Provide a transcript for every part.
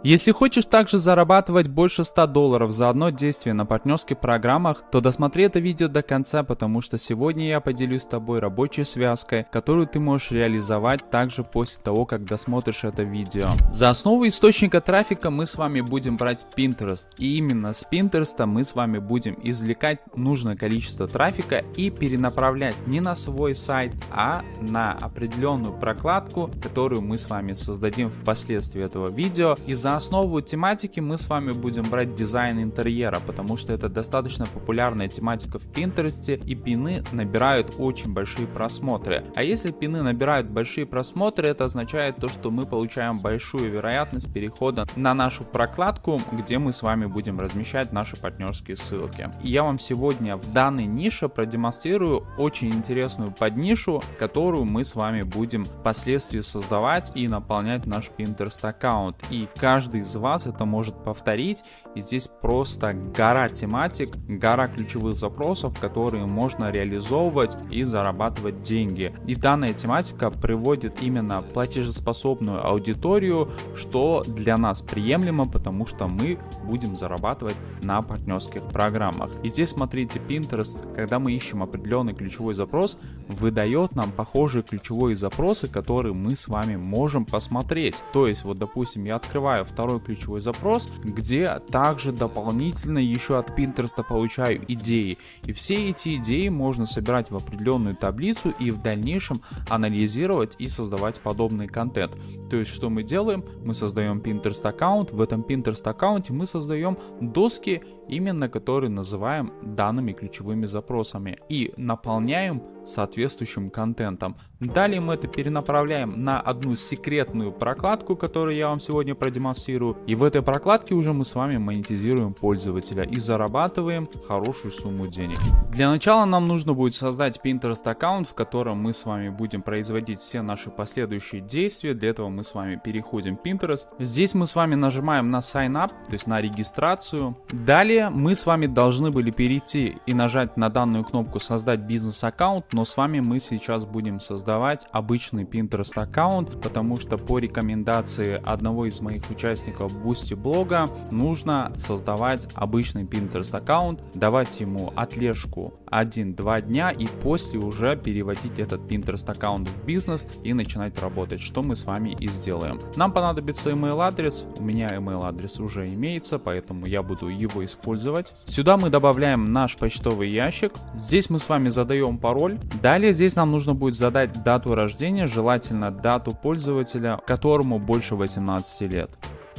Если хочешь также зарабатывать больше $100 за одно действие на партнерских программах, то досмотри это видео до конца, потому что сегодня я поделюсь с тобой рабочей связкой, которую ты можешь реализовать также после того, как досмотришь это видео. За основу источника трафика мы с вами будем брать Pinterest, и именно с Pinterest мы с вами будем извлекать нужное количество трафика и перенаправлять не на свой сайт, а на определенную прокладку, которую мы с вами создадим впоследствии этого видео. И за основу тематики мы с вами будем брать дизайн интерьера, потому что это достаточно популярная тематика в Pinterest, и пины набирают очень большие просмотры. А если пины набирают большие просмотры, это означает то, что мы получаем большую вероятность перехода на нашу прокладку, где мы с вами будем размещать наши партнерские ссылки. И я вам сегодня в данной нише продемонстрирую очень интересную поднишу, которую мы с вами будем впоследствии создавать и наполнять наш Pinterest аккаунт. И каждый из вас это может повторить, и здесь просто гора тематик, гора ключевых запросов, которые можно реализовывать и зарабатывать деньги. И данная тематика приводит именно платежеспособную аудиторию, что для нас приемлемо, потому что мы будем зарабатывать на партнерских программах. И здесь смотрите, Pinterest, когда мы ищем определенный ключевой запрос, выдает нам похожие ключевые запросы, которые мы с вами можем посмотреть. То есть вот допустим я открываю второй ключевой запрос, где также дополнительно еще от Pinterest получаю идеи. И все эти идеи можно собирать в определенную таблицу и в дальнейшем анализировать и создавать подобный контент. То есть что мы делаем? Мы создаем Pinterest аккаунт, в этом Pinterest аккаунте мы создаем доски, именно которые называем данными ключевыми запросами и наполняем соответствующим контентом. Далее мы это перенаправляем на одну секретную прокладку, которую я вам сегодня продемонстрирую, и в этой прокладке уже мы с вами монетизируем пользователя и зарабатываем хорошую сумму денег. Для начала нам нужно будет создать Pinterest аккаунт, в котором мы с вами будем производить все наши последующие действия. Для этого мы с вами переходим в Pinterest. Здесь мы с вами нажимаем на Sign Up, то есть на регистрацию. Далее мы с вами должны были перейти и нажать на данную кнопку «Создать бизнес-аккаунт», но с вами мы сейчас будем создавать обычный Pinterest аккаунт, потому что по рекомендации одного из моих участников Boosty блога нужно создавать обычный Pinterest аккаунт, давать ему отлежку 1-2 дня и после уже переводить этот Pinterest аккаунт в бизнес и начинать работать, что мы с вами и сделаем. Нам понадобится email адрес, у меня email адрес уже имеется, поэтому я буду его использовать. Сюда мы добавляем наш почтовый ящик, здесь мы с вами задаем пароль. Далее здесь нам нужно будет задать дату рождения, желательно дату пользователя, которому больше 18 лет.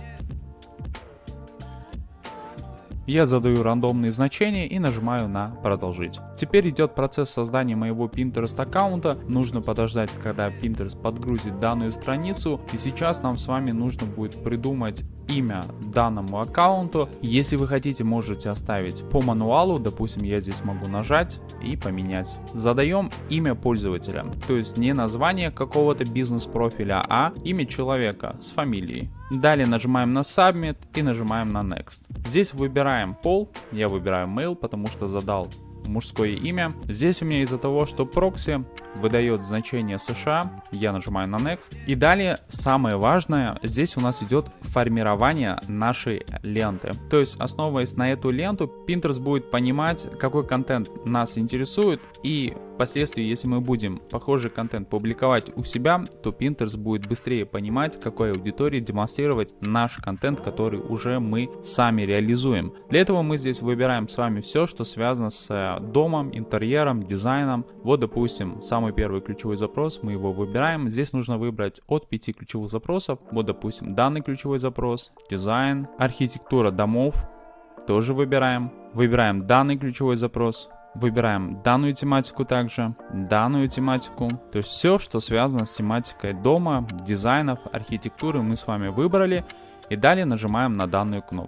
Я задаю рандомные значения и нажимаю на «Продолжить». Теперь идет процесс создания моего Pinterest аккаунта. Нужно подождать, когда Pinterest подгрузит данную страницу. И сейчас нам с вами нужно будет придумать имя данному аккаунту. Если вы хотите, можете оставить по мануалу. Допустим, я здесь могу нажать и поменять. Задаем имя пользователя. То есть не название какого-то бизнес-профиля, а имя человека с фамилией. Далее нажимаем на Submit и нажимаем на Next. Здесь выбираем пол. Я выбираю Male, потому что задал мужское имя. Здесь у меня из-за того, что прокси выдает значение США, я нажимаю на Next. И далее самое важное, здесь у нас идет формирование нашей ленты. То есть основываясь на эту ленту, Pinterest будет понимать, какой контент нас интересует, и впоследствии, если мы будем похожий контент публиковать у себя, то Pinterest будет быстрее понимать, какой аудитории демонстрировать наш контент, который уже мы сами реализуем. Для этого мы здесь выбираем с вами все, что связано с домом, интерьером, дизайном. Вот, допустим, самый первый ключевой запрос, мы его выбираем. Здесь нужно выбрать от 5 ключевых запросов. Вот, допустим, данный ключевой запрос, дизайн, архитектура домов, тоже выбираем. Выбираем данный ключевой запрос. Выбираем данную тематику также, данную тематику. То есть все, что связано с тематикой дома, дизайнов, архитектуры, мы с вами выбрали. И далее нажимаем на данную кнопку.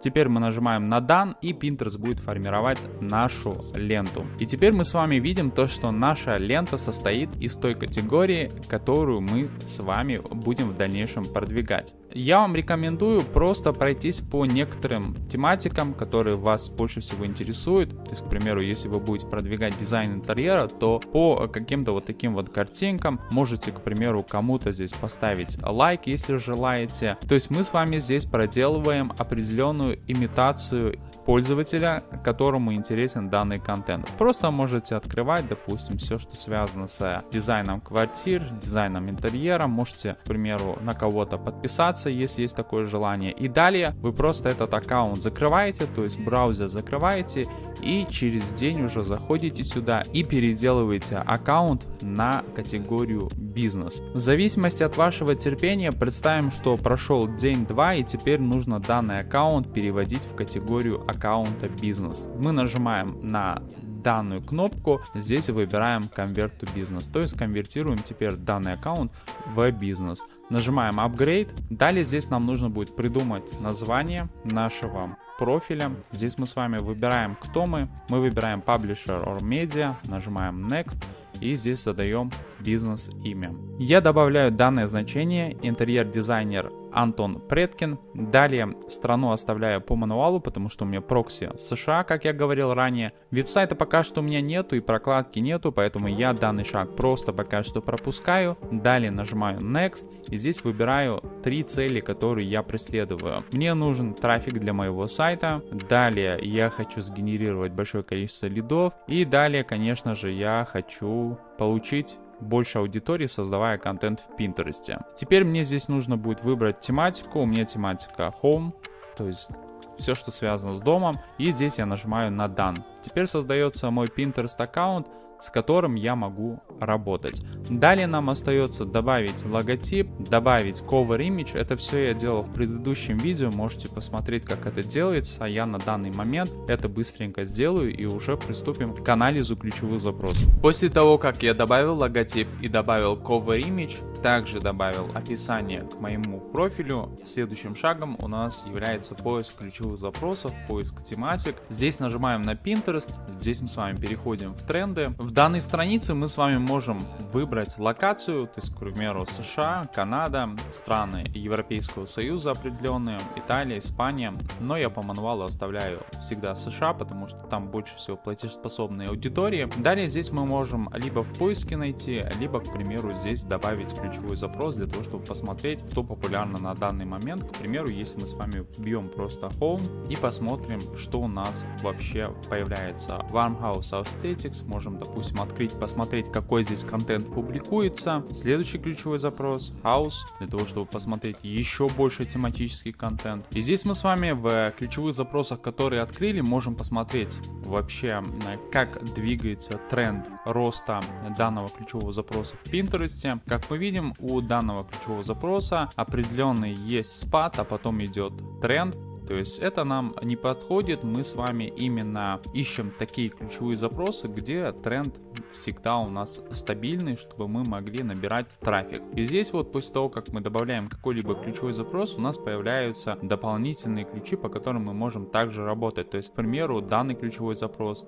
Теперь мы нажимаем на Done, и Pinterest будет формировать нашу ленту. И теперь мы с вами видим то, что наша лента состоит из той категории, которую мы с вами будем в дальнейшем продвигать. Я вам рекомендую просто пройтись по некоторым тематикам, которые вас больше всего интересуют. То есть, к примеру, если вы будете продвигать дизайн интерьера, то по каким-то вот таким вот картинкам можете, к примеру, кому-то здесь поставить лайк, если желаете. То есть мы с вами здесь проделываем определенную имитацию пользователя, которому интересен данный контент. Просто можете открывать, допустим, все, что связано с дизайном квартир, дизайном интерьера. Можете, к примеру, на кого-то подписаться, если есть такое желание. И далее вы просто этот аккаунт закрываете, то есть браузер закрываете, и через день уже заходите сюда и переделываете аккаунт на категорию бизнес. В зависимости от вашего терпения, представим, что прошел день-два, и теперь нужно данный аккаунт переводить в категорию аккаунта бизнес. Мы нажимаем на данную кнопку, здесь выбираем Convert to Business, то есть конвертируем теперь данный аккаунт в бизнес. Нажимаем Upgrade. Далее здесь нам нужно будет придумать название нашего профиля. Здесь мы с вами выбираем, кто мы. Мы выбираем Publisher or Media, нажимаем Next. И здесь задаем бизнес-имя. Я добавляю данное значение интерьер-дизайнер Антон Предкин. Далее страну оставляю по мануалу, потому что у меня прокси США, как я говорил ранее. Веб-сайта пока что у меня нету и прокладки нету, поэтому я данный шаг просто пока что пропускаю. Далее нажимаю Next и здесь выбираю 3 цели, которые я преследую. Мне нужен трафик для моего сайта. Далее я хочу сгенерировать большое количество лидов. И далее, конечно же, я хочу получить больше аудитории, создавая контент в Pinterest. Теперь мне здесь нужно будет выбрать тематику. У меня тематика Home, то есть все, что связано с домом. И здесь я нажимаю на Done. Теперь создается мой Pinterest аккаунт, с которым я могу работать. Далее нам остается добавить логотип, добавить cover image. Это все я делал в предыдущем видео, можете посмотреть, как это делается. А я на данный момент это быстренько сделаю и уже приступим к анализу ключевых запросов. После того, как я добавил логотип и добавил cover image, также добавил описание к моему профилю, следующим шагом у нас является поиск ключевых запросов, поиск тематик. Здесь нажимаем на Pinterest, здесь мы с вами переходим в тренды. В данной странице мы с вами можем выбрать локацию, то есть, к примеру, США, Канада, страны Европейского Союза определенные, Италия, Испания, но я по мануалу оставляю всегда США, потому что там больше всего платежеспособные аудитории. Далее здесь мы можем либо в поиске найти, либо, к примеру, здесь добавить ключевой запрос для того, чтобы посмотреть, кто популярно на данный момент. К примеру, если мы с вами вбьем просто Home и посмотрим, что у нас вообще появляется. Warm House Aesthetics, можем, допустим, открыть, посмотреть, какой здесь контент публикуется. Следующий ключевой запрос House, для того, чтобы посмотреть еще больше тематический контент. И здесь мы с вами в ключевых запросах, которые открыли, можем посмотреть вообще, как двигается тренд роста данного ключевого запроса в Pinterest. Как мы видим, у данного ключевого запроса определенный есть спад, а потом идет тренд. То есть это нам не подходит, мы с вами именно ищем такие ключевые запросы, где тренд всегда у нас стабильный, чтобы мы могли набирать трафик. И здесь вот после того, как мы добавляем какой-либо ключевой запрос, у нас появляются дополнительные ключи, по которым мы можем также работать. То есть, к примеру, данный ключевой запрос,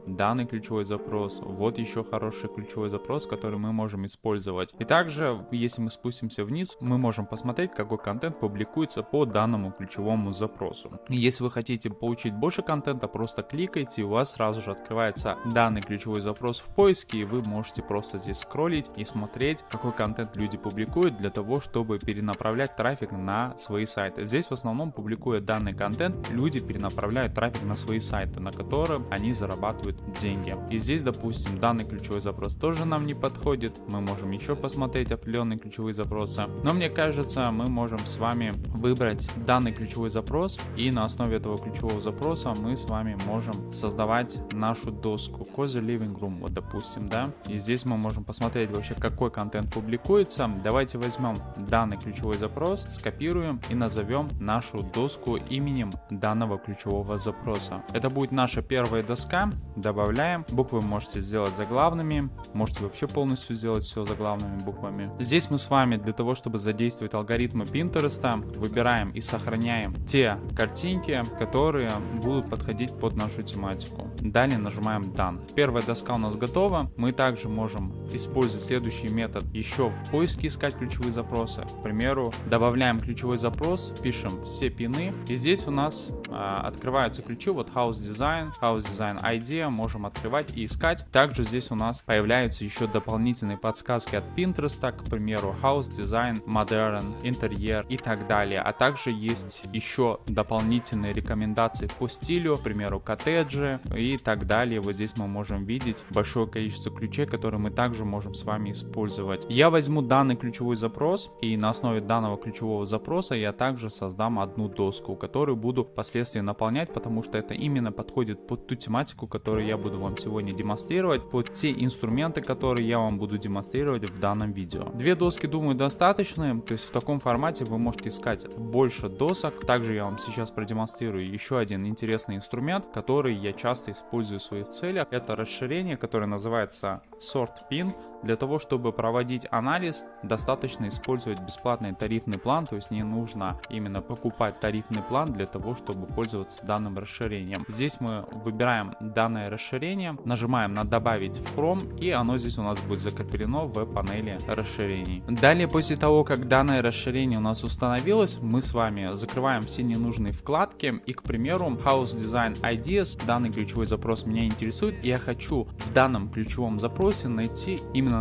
вот еще хороший ключевой запрос, который мы можем использовать. И также, если мы спустимся вниз, мы можем посмотреть, какой контент публикуется по данному ключевому запросу. Если вы хотите получить больше контента, просто кликайте, и у вас сразу же открывается данный ключевой запрос в поиске, и вы можете просто здесь скроллить и смотреть, какой контент люди публикуют для того, чтобы перенаправлять трафик на свои сайты. Здесь в основном, публикуя данный контент, люди перенаправляют трафик на свои сайты, на котором они зарабатывают деньги. И здесь, допустим, данный ключевой запрос тоже нам не подходит. Мы можем еще посмотреть определенные ключевые запросы. Но мне кажется, мы можем с вами выбрать данный ключевой запрос, и на основе этого ключевого запроса мы с вами можем создавать нашу доску Cozy Living Room, вот допустим, да. контента. И здесь мы можем посмотреть вообще, какой контент публикуется. Давайте возьмем данный ключевой запрос, скопируем и назовем нашу доску именем данного ключевого запроса. Это будет наша первая доска. Добавляем. Буквы можете сделать заглавными. Можете вообще полностью сделать все заглавными буквами. Здесь мы с вами для того, чтобы задействовать алгоритмы Pinterest, выбираем и сохраняем те картинки, которые будут подходить под нашу тематику. Далее нажимаем Done. Первая доска у нас готова. Мы также можем использовать следующий метод еще в поиске искать ключевые запросы. К примеру, добавляем ключевой запрос, пишем все пины, и здесь у нас открываются ключи, вот House Design Idea, можем открывать и искать. Также здесь у нас появляются еще дополнительные подсказки от Pinterest, к примеру, House Design, Modern, интерьер и так далее. А также есть еще дополнительные рекомендации по стилю, к примеру, коттеджи и так далее. Вот здесь мы можем видеть большое количество ключей, которые мы также можем с вами использовать. Я возьму данный ключевой запрос, и на основе данного ключевого запроса я также создам одну доску, которую буду впоследствии наполнять, потому что это именно подходит под ту тематику, которую я буду вам сегодня демонстрировать, под те инструменты, которые я вам буду демонстрировать в данном видео. Две доски, думаю, достаточны, то есть в таком формате вы можете искать больше досок. Также я вам сейчас продемонстрирую еще один интересный инструмент, который я часто использую в своих целях. Это расширение, которое называется Sort Pin. Для того, чтобы проводить анализ, достаточно использовать бесплатный тарифный план, то есть не нужно именно покупать тарифный план для того, чтобы пользоваться данным расширением. Здесь мы выбираем данное расширение, нажимаем на «Добавить в Chrome», и оно здесь у нас будет закреплено в панели расширений. Далее, после того, как данное расширение у нас установилось, мы с вами закрываем все ненужные вкладки, и, к примеру, House Design Ideas, данный ключевой запрос меня интересует, и я хочу в данном ключевом запросе найти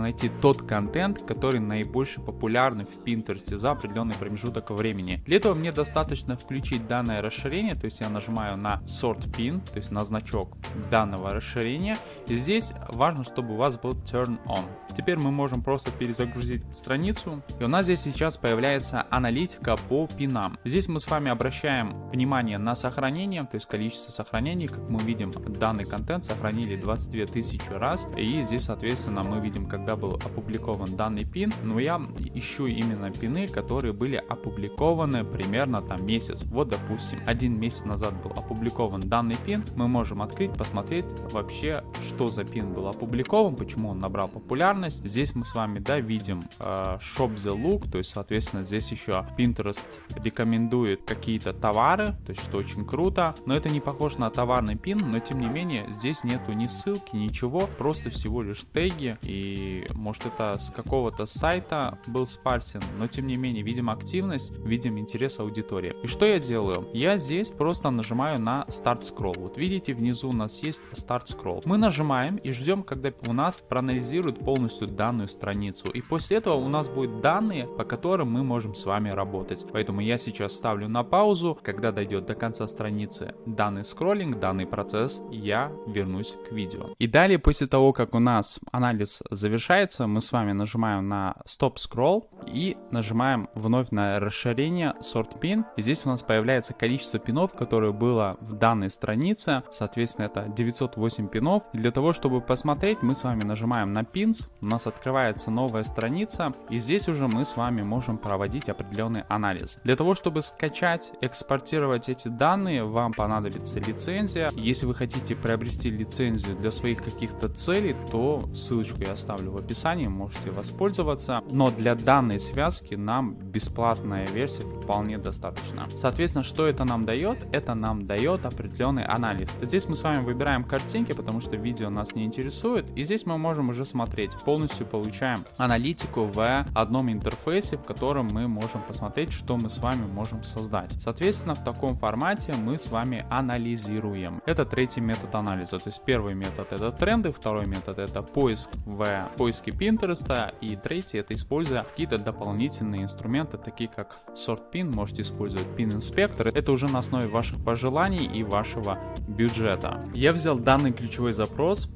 тот контент, который наибольше популярный в Pinterest за определенный промежуток времени. Для этого мне достаточно включить данное расширение, то есть я нажимаю на Sort Pin, то есть на значок данного расширения. И здесь важно, чтобы у вас был Turn On. Теперь мы можем просто перезагрузить страницу, и у нас здесь сейчас появляется аналитика по пинам. Здесь мы с вами обращаем внимание на сохранение, то есть количество сохранений. Как мы видим, данный контент сохранили 22 тысячи раз, и здесь, соответственно, мы видим, когда был опубликован данный пин, но я ищу именно пины, которые были опубликованы примерно там месяц. Вот, допустим, 1 месяц назад был опубликован данный пин. Мы можем открыть, посмотреть вообще, что за пин был опубликован, почему он набрал популярность. Здесь мы с вами, да, видим Shop the Look, то есть, соответственно, здесь еще Pinterest рекомендует какие-то товары, то есть, что очень круто, но это не похоже на товарный пин, но тем не менее, здесь нету ни ссылки, ничего, просто всего лишь теги, и может это с какого-то сайта был спарсен, но тем не менее видим активность, видим интерес аудитории. И что я делаю? Я здесь просто нажимаю на Start Scroll. Вот видите, внизу у нас есть Start Scroll. Мы нажимаем и ждем, когда у нас проанализирует полностью данную страницу. И после этого у нас будут данные, по которым мы можем с вами работать. Поэтому я сейчас ставлю на паузу. Когда дойдет до конца страницы данный скроллинг, данный процесс, я вернусь к видео. И далее, после того, как у нас анализ завершается, мы с вами нажимаем на Stop Scroll и нажимаем вновь на расширение Sort Pin. И здесь у нас появляется количество пинов, которое было в данной странице. Соответственно, это 908 пинов. И для того, чтобы посмотреть, мы с вами нажимаем на Pins. У нас открывается новая страница. И здесь уже мы с вами можем проводить определенный анализ. Для того, чтобы скачать, экспортировать эти данные, вам понадобится лицензия. Если вы хотите приобрести лицензию для своих каких-то целей, то ссылочку я оставлю в описании, можете воспользоваться. Но для данной связки нам бесплатная версия вполне достаточно. Соответственно, что это нам дает? Это нам дает определенный анализ. Здесь мы с вами выбираем картинки, потому что видео нас не интересует. И здесь мы можем уже смотреть. Полностью получаем аналитику в одном интерфейсе, в котором мы можем посмотреть, что мы с вами можем создать. Соответственно, в таком формате мы с вами анализируем. Это третий метод анализа. То есть первый метод — это тренды, второй метод — это поиск в поиске Pinterest, и третий — это используя какие-то дополнительные инструменты, такие как Sort Pin. Можете использовать Pin Inspector. Это уже на основе ваших пожеланий и вашего бюджета. Я взял данный ключевой запрос,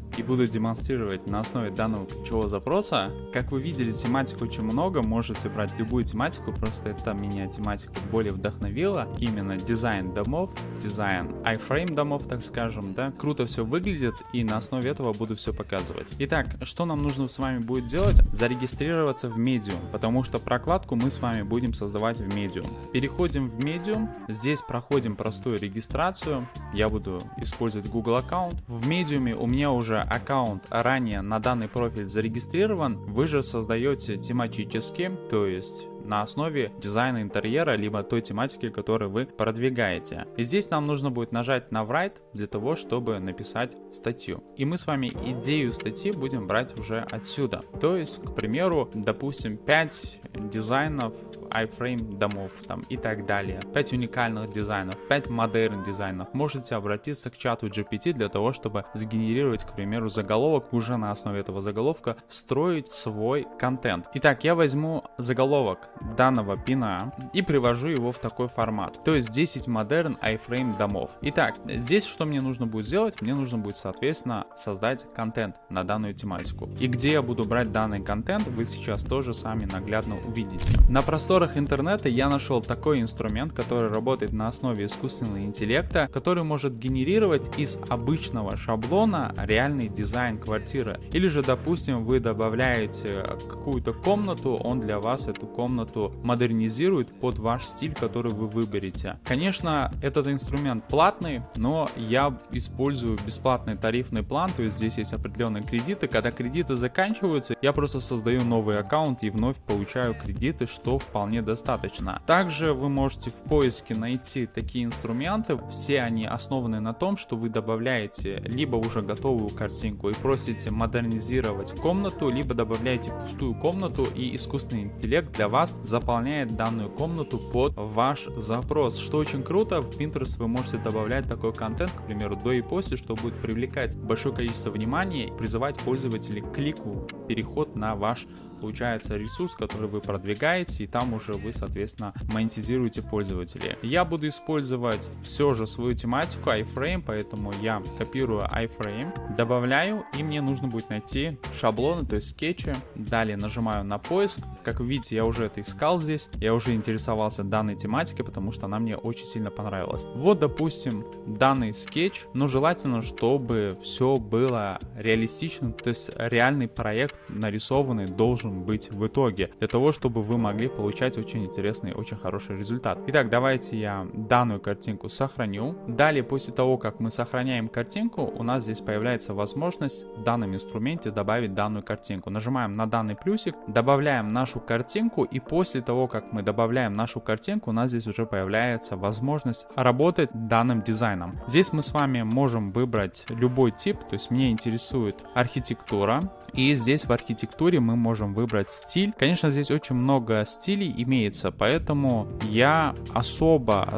и буду демонстрировать на основе данного ключевого запроса. Как вы видели, тематик очень много, можете брать любую тематику, просто это меня тематика более вдохновила. Именно дизайн домов, дизайн iframe домов, так скажем, да. Круто все выглядит, и на основе этого буду все показывать. Итак, что нам нужно с вами будет делать? Зарегистрироваться в Medium, потому что прокладку мы с вами будем создавать в Medium. Переходим в Medium, здесь проходим простую регистрацию. Я буду использовать Google аккаунт. В Medium у меня уже аккаунт ранее на данный профиль зарегистрирован. Вы же создаете тематически, то есть на основе дизайна интерьера, либо той тематики, которую вы продвигаете. И здесь нам нужно будет нажать на Write для того, чтобы написать статью. И мы с вами идею статьи будем брать уже отсюда. То есть, к примеру, допустим, 5 дизайнов iframe домов там, и так далее. 5 уникальных дизайнов, 5 модерн дизайнов. Можете обратиться к чату GPT для того, чтобы сгенерировать, к примеру, заголовок, уже на основе этого заголовка строить свой контент. Итак, я возьму заголовок данного пина и привожу его в такой формат. То есть 10 модерн iframe домов. Итак, здесь что мне нужно будет сделать? Мне нужно будет, соответственно, создать контент на данную тематику. И где я буду брать данный контент, вы сейчас тоже сами наглядно увидите. На просторах интернета я нашел такой инструмент, который работает на основе искусственного интеллекта, который может генерировать из обычного шаблона реальный дизайн квартиры. Или же, допустим, вы добавляете какую-то комнату, он для вас эту комнату модернизирует под ваш стиль, который вы выберете. Конечно, этот инструмент платный, но я использую бесплатный тарифный план, то есть здесь есть определенные кредиты. Когда кредиты заканчиваются, я просто создаю новый аккаунт и вновь получаю кредиты, что вполне достаточно. Также вы можете в поиске найти такие инструменты. Все они основаны на том, что вы добавляете либо уже готовую картинку и просите модернизировать комнату, либо добавляете пустую комнату, и искусственный интеллект для вас заполняет данную комнату под ваш запрос. Что очень круто, в Pinterest вы можете добавлять такой контент, к примеру, до и после, что будет привлекать большое количество внимания и призывать пользователей к клику, переход на ваш, получается, ресурс, который вы продвигаете, и там уже вы, соответственно, монетизируете пользователей. Я буду использовать все же свою тематику iframe, поэтому я копирую iframe, добавляю, и мне нужно будет найти шаблоны, то есть скетчи. Далее нажимаю на поиск. Как вы видите, я уже это искал здесь, я уже интересовался данной тематикой, потому что она мне очень сильно понравилась. Вот, допустим, данный скетч, но желательно, чтобы все было реалистично, то есть реальный проект нарисованный должен быть в итоге, для того, чтобы вы могли получать очень интересный, очень хороший результат. Итак, давайте я данную картинку сохраню. Далее, после того, как мы сохраняем картинку, у нас здесь появляется возможность в данном инструменте добавить данную картинку. Нажимаем на данный плюсик, добавляем нашу картинку, и после того, как мы добавляем нашу картинку, у нас здесь уже появляется возможность работать данным дизайном. Здесь мы с вами можем выбрать любой тип, то есть мне интересует архитектура, и здесь в архитектуре мы можем выбрать стиль. Конечно, здесь очень много стилей имеется, поэтому я особо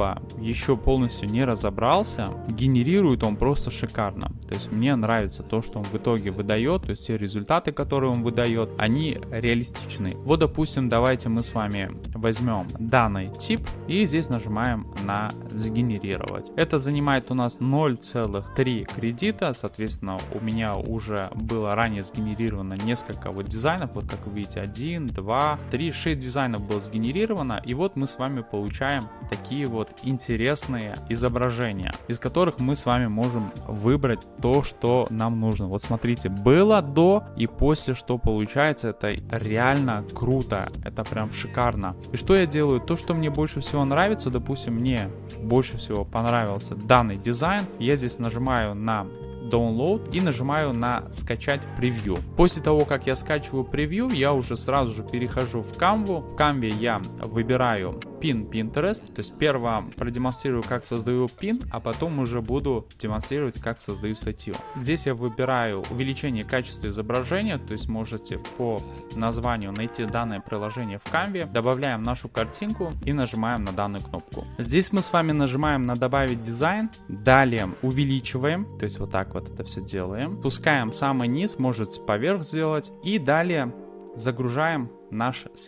еще полностью не разобрался. Генерирует он просто шикарно. То есть мне нравится то, что он в итоге выдает, то есть все результаты, которые он выдает, они реалистичны. Вот, допустим, давайте мы с вами возьмем данный тип и здесь нажимаем на сгенерировать. Это занимает у нас 0,3 кредита, соответственно, у меня уже было ранее сгенерировано несколько вот дизайнов, вот как вы видите, 1, 2, 3, 6 дизайнов было сгенерировано, и вот мы с вами получаем такие вот интересные изображения, из которых мы с вами можем выбрать то, что нам нужно. Вот смотрите, было до и после, что получается, это реально круто, это прям шикарно. И что я делаю? То, что мне больше всего нравится, допустим, мне больше всего понравился данный дизайн, я здесь нажимаю на Download и нажимаю на скачать превью. После того, как я скачиваю превью, я уже сразу же перехожу в Canva. В Canva я выбираю пин Pinterest, то есть перво продемонстрирую, как создаю пин, а потом уже буду демонстрировать, как создаю статью. Здесь я выбираю увеличение качества изображения, то есть можете по названию найти данное приложение в Canva, добавляем нашу картинку и нажимаем на данную кнопку. Здесь мы с вами нажимаем на добавить дизайн, далее увеличиваем, то есть вот так вот это все делаем, пускаем самый низ, можете поверх сделать, и далее загружаем наш скетч.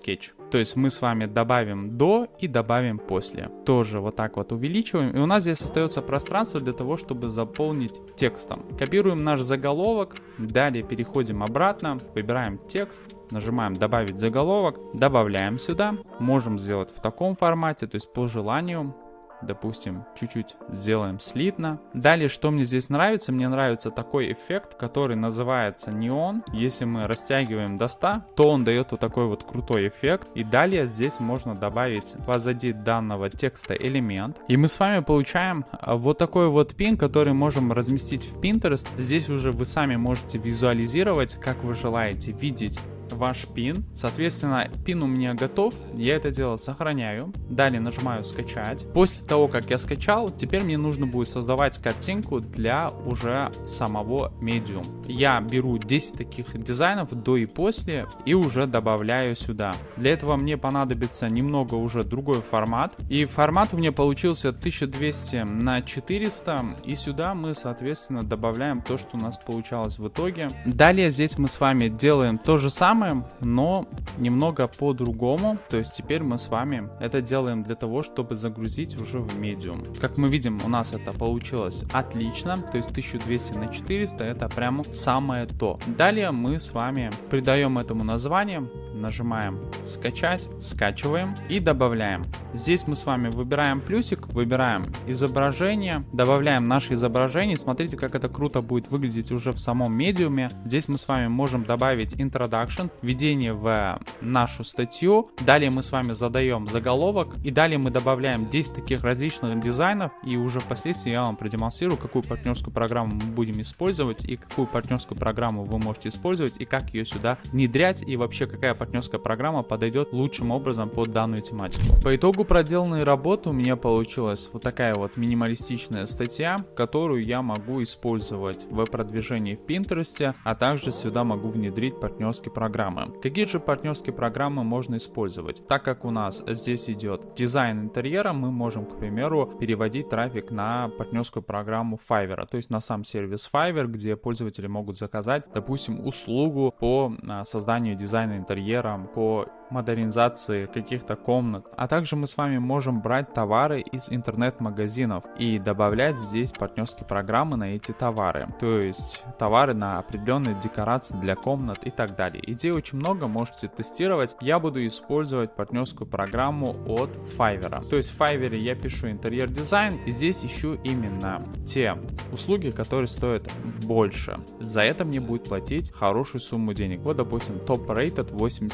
То есть мы с вами добавим до и добавим после. Тоже вот так вот увеличиваем. И у нас здесь остается пространство для того, чтобы заполнить текстом. Копируем наш заголовок. Далее переходим обратно. Выбираем текст. Нажимаем «Добавить заголовок». Добавляем сюда. Можем сделать в таком формате, то есть по желанию. Допустим, чуть-чуть сделаем слитно. Далее, что мне здесь нравится? Мне нравится такой эффект, который называется неон. Если мы растягиваем до 100, то он дает вот такой вот крутой эффект. И далее здесь можно добавить позади данного текста элемент. И мы с вами получаем вот такой вот пин, который можем разместить в Pinterest. Здесь уже вы сами можете визуализировать, как вы желаете видеть ваш пин. Соответственно, пин у меня готов. Я это дело сохраняю. Далее нажимаю скачать. После того, как я скачал, теперь мне нужно будет создавать картинку для уже самого Medium. Я беру 10 таких дизайнов до и после и уже добавляю сюда. Для этого мне понадобится немного уже другой формат. И формат у меня получился 1200 на 400. И сюда мы, соответственно, добавляем то, что у нас получалось в итоге. Далее здесь мы с вами делаем то же самое, но немного по-другому. То есть теперь мы с вами это делаем для того, чтобы загрузить уже в Medium. Как мы видим, у нас это получилось отлично. То есть 1200 на 400 это прямо самое то. Далее мы с вами придаем этому название. Нажимаем скачать, скачиваем и добавляем. Здесь мы с вами выбираем плюсик, выбираем изображение, добавляем наше изображение. Смотрите, как это круто будет выглядеть уже в самом медиуме. Здесь мы с вами можем добавить introduction, введение в нашу статью. Далее мы с вами задаем заголовок и далее мы добавляем 10 таких различных дизайнов, и уже впоследствии я вам продемонстрирую, какую партнерскую программу мы будем использовать и какую партнерскую программу вы можете использовать и как ее сюда внедрять, и вообще какая партнерская программа подойдет лучшим образом под данную тематику. По итогу проделанной работы у меня получилась вот такая вот минималистичная статья, которую я могу использовать в продвижении в Pinterest, а также сюда могу внедрить партнерские программы. Какие же партнерские программы можно использовать? Так как у нас здесь идет дизайн интерьера, мы можем, к примеру, переводить трафик на партнерскую программу Fiverr, то есть на сам сервис Fiverr, где пользователи могут заказать, допустим, услугу по созданию дизайна интерьера, по модернизации каких-то комнат. А также мы с вами можем брать товары из интернет-магазинов и добавлять здесь партнерские программы на эти товары. То есть товары на определенные декорации для комнат и так далее. Идей очень много, можете тестировать. Я буду использовать партнерскую программу от Fiverr. То есть в Fiverr я пишу интерьер дизайн и здесь ищу именно те услуги, которые стоят больше. За это мне будет платить хорошую сумму денег. Вот, допустим, топ-рейтед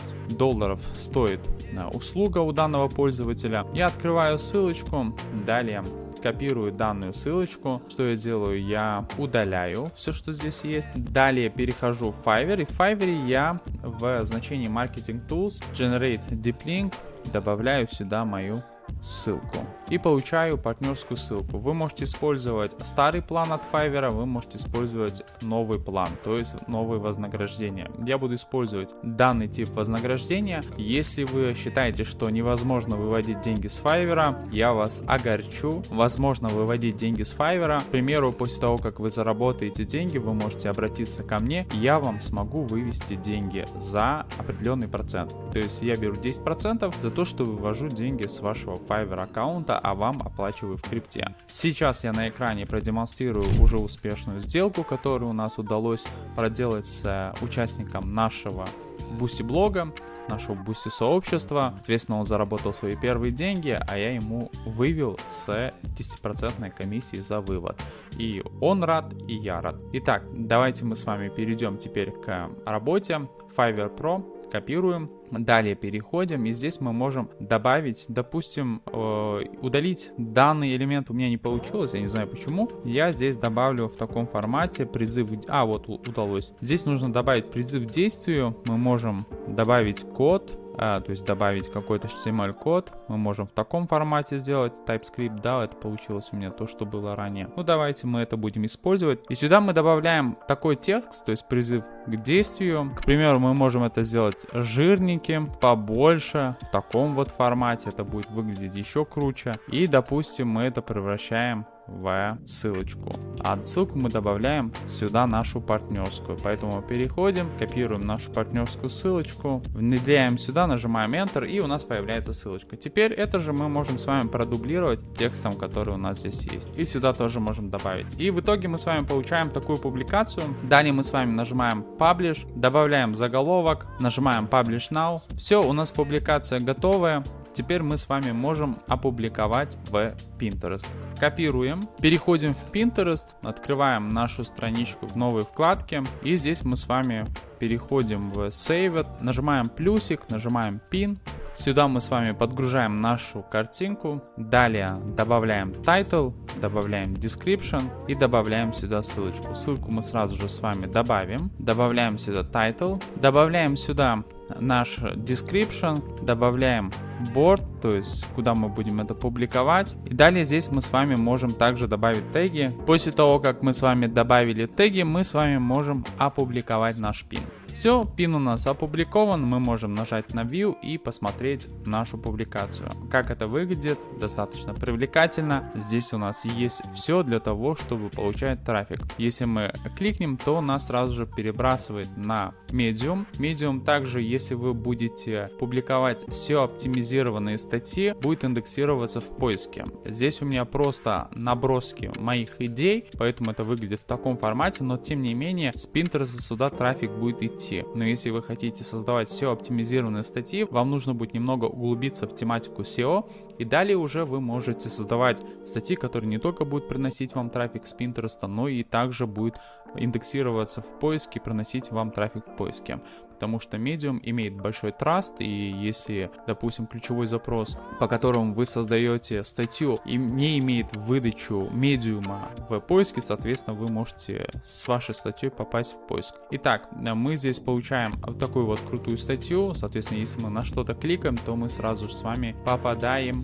$80 стоит услуга у данного пользователя. Я открываю ссылочку, далее копирую данную ссылочку. Что я делаю? Я удаляю все, что здесь есть. Далее перехожу в Fiverr, и в Fiverr я в значении Marketing Tools Generate Deep Link добавляю сюда мою ссылку и получаю партнерскую ссылку. Вы можете использовать старый план от Fiverr, вы можете использовать новый план, то есть новые вознаграждения. Я буду использовать данный тип вознаграждения. Если вы считаете, что невозможно выводить деньги с Fiverr, я вас огорчу. Возможно выводить деньги с Fiverr. К примеру, после того, как вы заработаете деньги, вы можете обратиться ко мне, и я вам смогу вывести деньги за определенный процент. То есть я беру 10% за то, что вывожу деньги с вашего Fiverr аккаунта, а вам оплачиваю в крипте. Сейчас я на экране продемонстрирую уже успешную сделку, которую у нас удалось проделать с участником нашего Boosty блога, нашего Boosty сообщества. Соответственно, он заработал свои первые деньги, а я ему вывел с 10% комиссией за вывод. И он рад, и я рад. Итак, давайте мы с вами перейдем теперь к работе. Fiverr Pro. Копируем, далее переходим, и здесь мы можем добавить, допустим, удалить данный элемент у меня не получилось, я не знаю почему. Я здесь добавлю в таком формате призыв, вот удалось. Здесь нужно добавить призыв к действию, мы можем добавить код, то есть добавить какой-то HTML код. Мы можем в таком формате сделать, TypeScript, да, это получилось у меня то, что было ранее. Ну давайте мы это будем использовать. И сюда мы добавляем такой текст, то есть призыв к действию. К примеру, мы можем это сделать жирненьким, побольше, в таком вот формате. Это будет выглядеть еще круче. И, допустим, мы это превращаем в ссылочку. А ссылку мы добавляем сюда нашу партнерскую. Поэтому переходим, копируем нашу партнерскую ссылочку, внедряем сюда, нажимаем Enter, и у нас появляется ссылочка. Теперь это же мы можем с вами продублировать текстом, который у нас здесь есть. И сюда тоже можем добавить. И в итоге мы с вами получаем такую публикацию. Далее мы с вами нажимаем Publish, добавляем заголовок, нажимаем Publish Now. Все, у нас публикация готовая. Теперь мы с вами можем опубликовать в Pinterest. Копируем, переходим в Pinterest, открываем нашу страничку в новой вкладке, и здесь мы с вами переходим в Save It, нажимаем плюсик, нажимаем Pin. Сюда мы с вами подгружаем нашу картинку, далее добавляем Title, добавляем Description и добавляем сюда ссылочку. Ссылку мы сразу же с вами добавляем сюда Title, добавляем сюда наш Description, добавляем Board, то есть куда мы будем это публиковать. И далее здесь мы с вами можем также добавить теги. После того, как мы с вами добавили теги, мы с вами можем опубликовать наш пин. Все, пин у нас опубликован, мы можем нажать на View и посмотреть нашу публикацию. Как это выглядит, достаточно привлекательно. Здесь у нас есть все для того, чтобы получать трафик. Если мы кликнем, то нас сразу же перебрасывает на Medium. Medium также, если вы будете публиковать все оптимизированные статьи, будет индексироваться в поиске. Здесь у меня просто наброски моих идей, поэтому это выглядит в таком формате, но тем не менее с Pinterest сюда трафик будет идти. Но если вы хотите создавать SEO оптимизированные статьи, вам нужно будет немного углубиться в тематику SEO, и далее уже вы можете создавать статьи, которые не только будут приносить вам трафик с Pinterest, но и также будет индексироваться в поиске, приносить вам трафик в поиске. Потому что Medium имеет большой траст, и если, допустим, ключевой запрос, по которому вы создаете статью, и не имеет выдачу Medium в поиске, соответственно, вы можете с вашей статьей попасть в поиск. Итак, мы здесь получаем вот такую вот крутую статью, соответственно, если мы на что-то кликаем, то мы сразу же с вами попадаем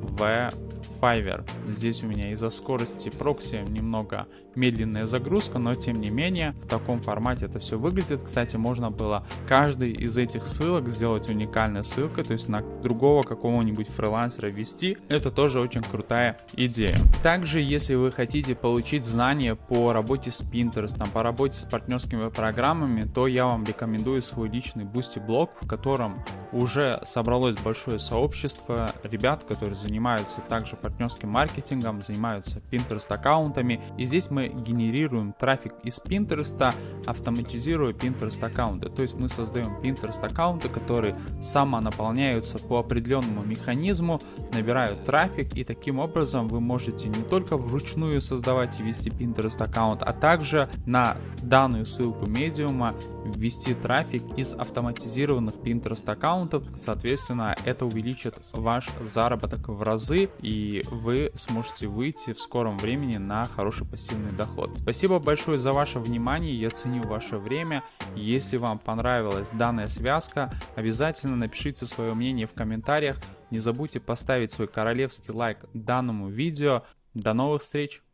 в Fiverr. Здесь у меня из-за скорости прокси немного медленная загрузка, но тем не менее в таком формате это все выглядит. Кстати, можно было каждый из этих ссылок сделать уникальной ссылкой, то есть на другого какого-нибудь фрилансера ввести. Это тоже очень крутая идея. Также, если вы хотите получить знания по работе с Pinterest, по работе с партнерскими программами, то я вам рекомендую свой личный Boosty блог, в котором уже собралось большое сообщество ребят, которые занимаются также партнерским маркетингом, занимаются Pinterest аккаунтами. И здесь мы генерируем трафик из Pinterest, автоматизируя Pinterest аккаунты. То есть мы создаем Pinterest аккаунты, которые самонаполняются по определенному механизму, набирают трафик, и таким образом вы можете не только вручную создавать и вести Pinterest аккаунт, а также на данную ссылку Medium ввести трафик из автоматизированных Pinterest аккаунтов. Соответственно, это увеличит ваш заработок в разы, и вы сможете выйти в скором времени на хороший пассивный доход. Спасибо большое за ваше внимание, я ценю ваше время. Если вам понравилась данная связка, обязательно напишите свое мнение в комментариях. Не забудьте поставить свой королевский лайк данному видео. До новых встреч!